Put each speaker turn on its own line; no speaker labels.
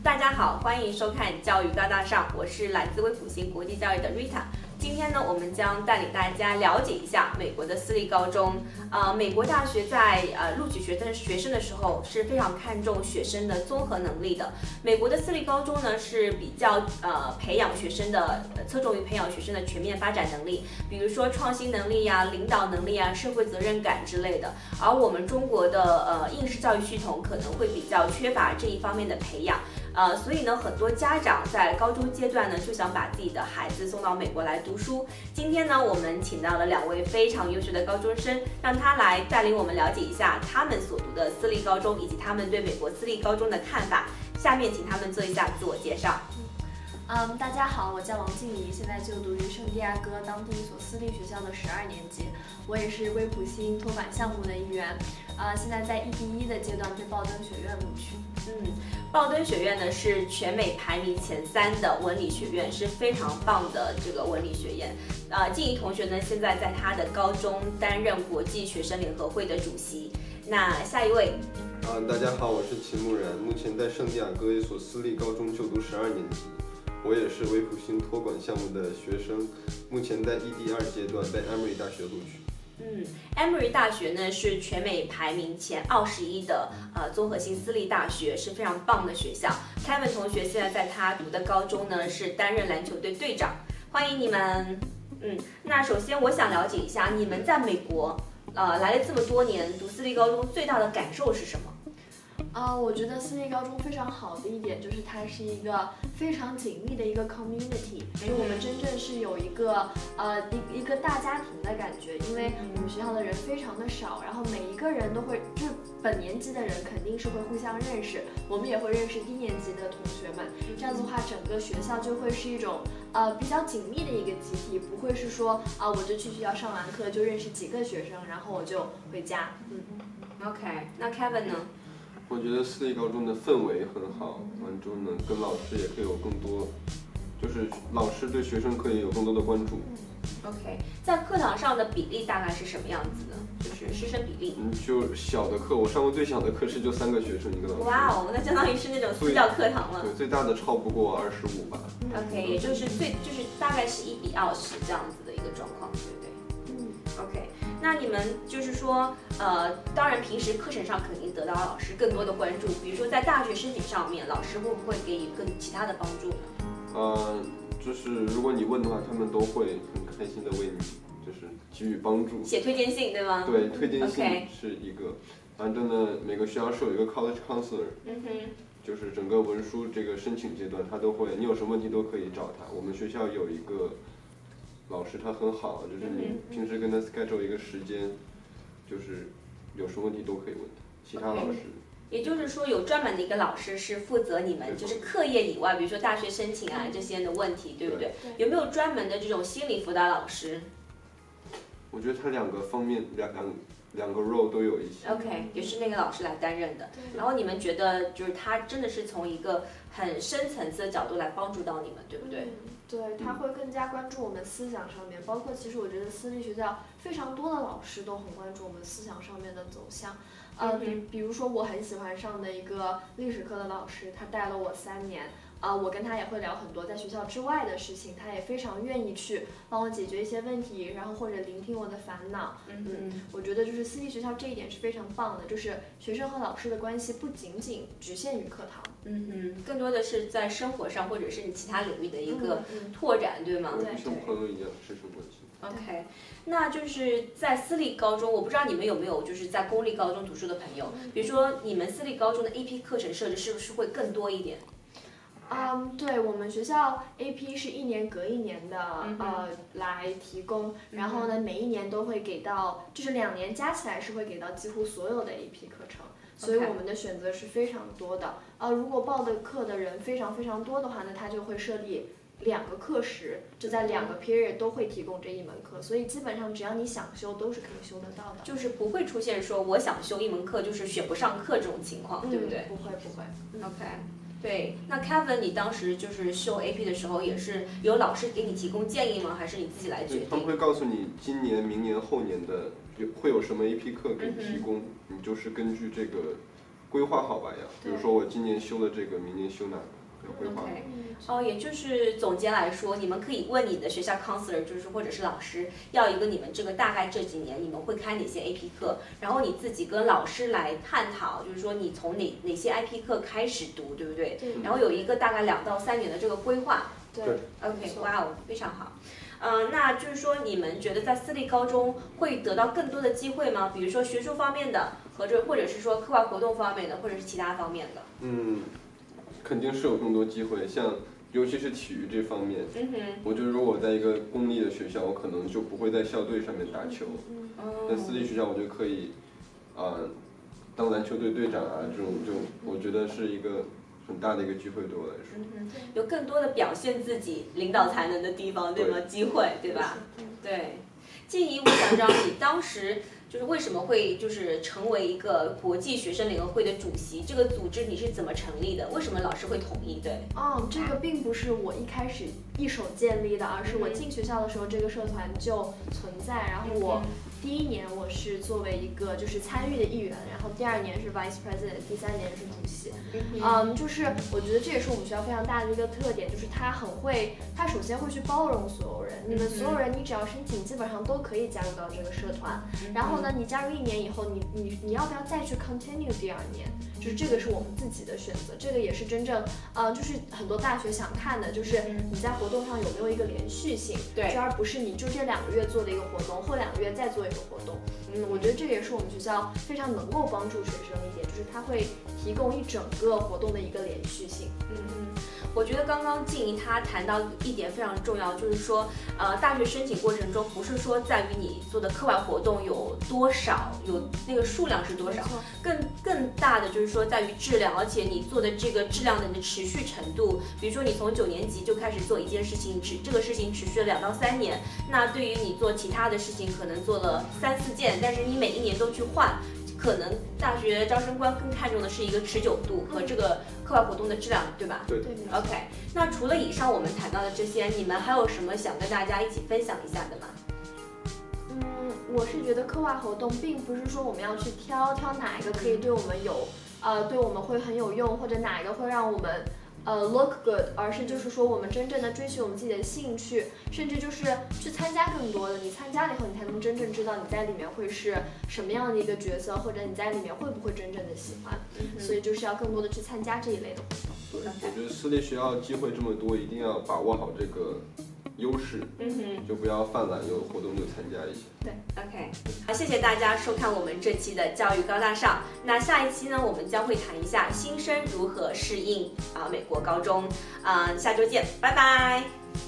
大家好，欢迎收看教育高大上，我是来自威普星国际教育的 Rita。今天呢，我们将带领大家了解一下美国的私立高中。美国大学在录取学生的时候是非常看重学生的综合能力的。美国的私立高中呢是比较培养学生的，侧重于培养学生的全面发展能力，比如说创新能力呀、领导能力啊、社会责任感之类的。而我们中国的应试教育系统可能会比较缺乏这一方面的培养。所以呢，很多家长在高中阶段呢，就想把自己的孩子送到美国来读书。今天呢，我们请到了2位非常优秀的高中生，让他来带领我们了解一下他们所读的私立高中，以及他们对美国私立高中的看法。下面请他们做一下自我介绍。
大家好，我叫王静怡，现在就读于圣地亚哥当地一所私立学校的12年级，我也是威普星托管项目的一员，现在在ED1的阶段被鲍登学院录取。
鲍登学院呢是全美排名前3的文理学院，是非常棒的这个文理学院。静怡同学呢现在在他的高中担任国际学生联合会的主席。那下一位。
大家好，我是秦木然，目前在圣地亚哥一所私立高中就读12年级。我也是威普星托管项目的学生，目前在ED2阶段被 Emory 大学录取。
Emory 大学呢是全美排名前21的综合性私立大学，是非常棒的学校。Kevin 同学现在在他读的高中呢是担任篮球队队长，欢迎你们。那首先我想了解一下，你们在美国来了这么多年，读私立高中最大的感受是什么？
我觉得私立高中非常好的一点就是它是一个非常紧密的一个 community， 就我们真正是有一个一个大家庭的感觉，因为我们学校的人非常的少，然后每一个人都会，就是本年级的人肯定是会互相认识，我们也会认识低年级的同学们，这样子的话整个学校就会是一种比较紧密的一个集体，不会是说我就去学校上完课就认识几个学生，然后我就回家。
OK， 那 Kevin 呢？
我觉得私立高中的氛围很好，完之后呢，跟老师也可以有更多，就是老师对学生可以有更多的关注。
OK， 在课堂上的比例大概是什么样子的？就是师生比例？
就小的课，我上过最小的课是就3个学生1个老师。
哇哦，那相当于是那种私教课堂了。
对，最大的超不过25吧。
OK， 也就是大概是1比20这样子的一个状况，对不对？OK， 那你们就是说，当然平时课程上肯定得到老师更多的关注，比如说在大学申请上面，老师会不会给予更其他的帮助呢？
就是如果你问的话，他们都会很开心的为你就是给予帮助，
写推荐信对吗？
对，推荐信是一个。反正呢，每个学校是有一个 college counselor，就是整个文书这个申请阶段，他都会，你有什么问题都可以找他。我们学校有一个老师，他很好，就是你平时跟他 schedule 一个时间，就是有什么问题都可以问他。其他老师。
也就是说，有专门的一个老师是负责你们就是课业以外，比如说大学申请这些的问题，对不对？有没有专门的这种心理辅导老师？
我觉得他2个方面两个 role 都有一些。
OK， 也是那个老师来担任的。然后你们觉得就是他真的是从一个很深层次的角度来帮助到你们，对不对？
对，他会更加关注我们思想上面，包括其实我觉得私立学校非常多的老师都很关注我们思想上面的走向。比如说我很喜欢上的一个历史课的老师，他带了我3年。我跟他也会聊很多在学校之外的事情，他也非常愿意去帮我解决一些问题，然后或者聆听我的烦恼。我觉得就是私立学校这一点是非常棒的，就是学生和老师的关系不仅仅局限于课堂。
更多的是在生活上或者是你其他领域的一个拓展，对吗？
对，像朋友一样师生关系。
OK， 那就是在私立高中，我不知道你们有没有就是在公立高中读书的朋友，比如说你们私立高中的 AP 课程设置是不是会更多一点？
对，我们学校 AP 是1年隔1年的，来提供，然后呢，每一年都会给到，就是2年加起来是会给到几乎所有的 AP 课程，所以我们的选择是非常多的。如果报的课的人非常非常多的话呢，他就会设立2个课时，就在2个 period 都会提供这一门课，所以基本上只要你想修都是可以修得到的，
就是不会出现说我想修一门课就是选不上课这种情况，对不对？
不会。
OK。对，那 Kevin， 你当时就是修 AP 的时候，也是有老师给你提供建议吗？还是你自己来决定？
他们会告诉你今年、明年、后年的会有什么 AP 课给你提供，你就是根据这个规划好吧要，比如说我今年修了这个，明年修哪个，要规划。
哦，也就是总结来说，你们可以问你的学校 counselor， 就是或者是老师，要一个你们这个大概这几年你们会开哪些 AP 课，然后你自己跟老师来探讨，就是说你从哪些 IP 课开始读，对不对？
对。
然后有一个大概2到3年的这个规划。
对。
OK， 哇哦，非常好。那就是说，你们觉得在私立高中会得到更多的机会吗？比如说学术方面的，或者是说课外活动方面的，或者是其他方面的？
肯定是有更多机会，像尤其是体育这方面。我觉得如果我在一个公立的学校，我可能就不会在校队上面打球。在私立学校，我就可以，当篮球队队长啊，这种我觉得是一个很大的一个机会对我来说。
有更多的表现自己领导才能的地方，对吗？机会，对吧？对。静怡，我想知道你当时就是为什么会就是成为一个国际学生联合会的主席？这个组织你是怎么成立的？为什么老师会同意？对。
这个并不是我一开始一手建立的，而是我进学校的时候这个社团就存在，然后我第1年我是作为一个就是参与的一员，然后第2年是 vice president， 第3年是主席。就是我觉得这也是我们学校非常大的一个特点，就是他首先会去包容所有人，你们所有人你只要申请，基本上都可以加入到这个社团。然后呢，你加入1年以后，你要不要再去 continue 第2年？就是这个是我们自己的选择，这个也是真正就是很多大学想看的，就是你在活动上有没有一个连续性，
对，
而不是你就这2个月做的一个活动，后2个月再做一个活动。我觉得这也是我们学校非常能够帮助学生的一点，就是它会提供一整个活动的一个连续性。
我觉得刚刚静怡她谈到一点非常重要，就是说，大学申请过程中不是说在于你做的课外活动有多少，有那个数量是多少，更大的就是说在于质量，而且你做的这个质量的你的持续程度。比如说你从9年级就开始做一件事情，这个事情持续了2到3年，那对于你做其他的事情可能做了3、4件，但是你每1年都去换。可能大学招生官更看重的是一个持久度和这个课外活动的质量，对吧？
对。
OK， 那除了以上我们谈到的这些，你们还有什么想跟大家一起分享一下的吗？
我是觉得课外活动并不是说我们要去挑哪一个可以对我们对我们会很有用，或者哪一个会让我们look good， 而是就是说我们真正的追寻我们自己的兴趣，甚至就是去参加更多的。你参加了以后，你才能真正知道你在里面会是什么样的一个角色，或者你在里面会不会真正的喜欢。所以就是要更多的去参加这一类的活动。
对，我觉得私立学校机会这么多，一定要把握好这个优势，就不要犯懒，有活动就参加一些。
对 ，OK， 好，谢谢大家收看我们这期的教育高大上。那下一期呢，我们将会谈一下新生如何适应美国高中。下周见，拜拜。